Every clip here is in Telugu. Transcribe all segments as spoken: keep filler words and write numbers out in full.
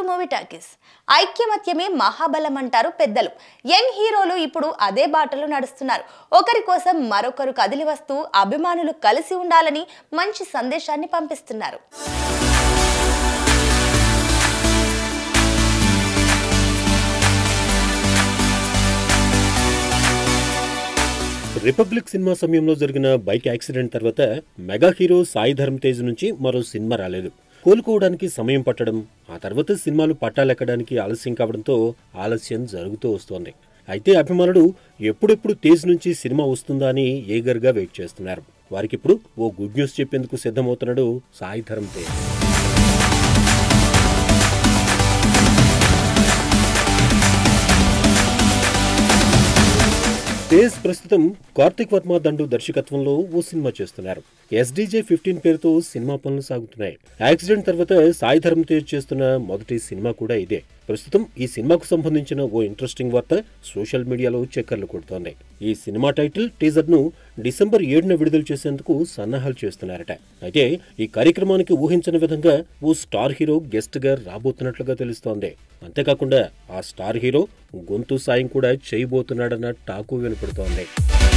Movie talkies. ఐక్యమత్యమే మహాబలం అంటారు పెద్దలు. యంగ్ హీరోలు ఇప్పుడు అదే బాటలో నడుస్తున్నారు. ఒకరి కోసం మరొకరు కదిలి వస్తూ అభిమానులు కలిసి ఉండాలని మంచి సందేశాన్ని పంపిస్తున్నారు. రిపబ్లిక్ సినిమా సమయంలో జరిగిన బైక్ యాక్సిడెంట్ తర్వాత మెగా హీరో సాయి ధరమ్ తేజ్ నుంచి మరో సినిమా రాలేదు. కోలుకోవడానికి సమయం పట్టడం, ఆ తర్వాత సినిమాలు పట్టాలెక్కడానికి ఆలస్యం కావడంతో ఆలస్యం జరుగుతూ వస్తోంది. అయితే అభిమానులు ఎప్పుడెప్పుడు తేజ్ నుంచి సినిమా వస్తుందా అని ఏగర్గా వెయిట్ చేస్తున్నారు. వారికిప్పుడు ఓ గుడ్ న్యూస్ చెప్పేందుకు సిద్ధమవుతున్నాడు సాయి ధరమ్ తేజ్. తేజ్ ప్రస్తుతం కార్తిక్ వర్మ దండు దర్శకత్వంలో ఓ సినిమా చేస్తున్నారు. ఎస్డీజే ఫిఫ్టీన్ పేరుతో సినిమా పనులు సాగుతున్నాయి. యాక్సిడెంట్ తర్వాత సాయి ధరమ్ తేజ్ చేస్తున్న మొదటి సినిమా కూడా ఇదే. ప్రస్తుతం ఈ సినిమాకు సంబంధించిన ఓ ఇంట్రెస్టింగ్ వార్త సోషల్ మీడియాలో చక్కర్లు కొడుతోంది. ఈ సినిమా టైటిల్ టీజర్ ను డిసెంబర్ ఏడున విడుదల చేసేందుకు సన్నాహాలు చేస్తున్నారట. అయితే ఈ కార్యక్రమానికి ఊహించని విధంగా ఓ స్టార్ హీరో గెస్ట్ గా రాబోతున్నట్లుగా తెలుస్తోంది. అంతేకాకుండా ఆ స్టార్ హీరో గొంతు సాయం కూడా చేయబోతున్నాడన్న టాకు వినపడుతోంది.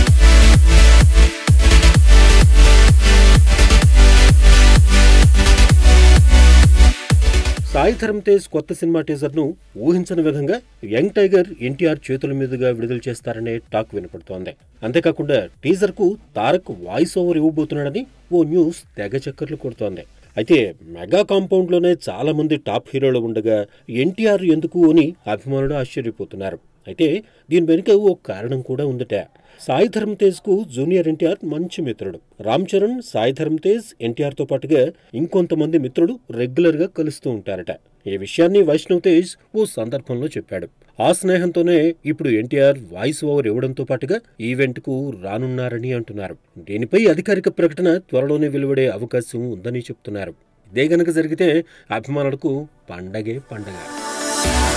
సాయి ధరమ్ తేజ్ కొత్త సినిమా టీజర్ ను ఊహించని విధంగా యంగ్ టైగర్ ఎన్టీఆర్ చేతుల మీదుగా విడుదల చేస్తారనే టాక్ వినపడుతోంది. అంతేకాకుండా టీజర్ కు తారక్ వాయిస్ ఓవర్ ఇవ్వబోతున్నాడని ఓ న్యూస్ తెగ చక్కర్లు కొడుతోంది. అయితే మెగా కాంపౌండ్ లోనే చాలా మంది టాప్ హీరోలు ఉండగా ఎన్టీఆర్ ఎందుకు అని అభిమానులు ఆశ్చర్యపోతున్నారు. అయితే దీని వెనుక ఓ కారణం కూడా ఉందట. సాయి ధరమ్ తేజ్ కు జూనియర్ ఎన్టీఆర్ మంచి మిత్రుడు. రామ్ చరణ్, సాయి ధరమ్ తేజ్ ఎన్టీఆర్ తో పాటుగా ఇంకొంతమంది మిత్రులు రెగ్యులర్ గా కలుస్తూ ఉంటారట. ఈ విషయాన్ని వైష్ణవ్ తేజ్ ఓ సందర్భంలో చెప్పాడు. ఆ స్నేహంతోనే ఇప్పుడు ఎన్టీఆర్ వాయిస్ ఓవర్ ఇవ్వడంతో పాటుగా ఈవెంట్ కు రానున్నారని అంటున్నారు. దీనిపై అధికారిక ప్రకటన త్వరలోనే వెలువడే అవకాశం ఉందని చెప్తున్నారు. ఇదే గనక జరిగితే అభిమానులకు పండగే పండగ.